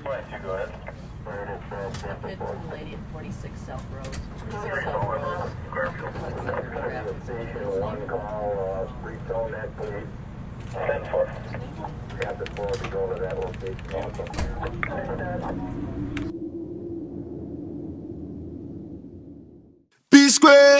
you go ahead. Step in to the lady at 46 South Rose. 46 South Rose. Station 1 call, retone that please. 10-4. Got the 4 to go to that location. B squared.